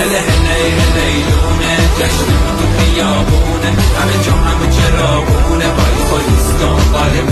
لیلونه جشن تو خیابونه همه جا همه چراغونه پای خودستان قالب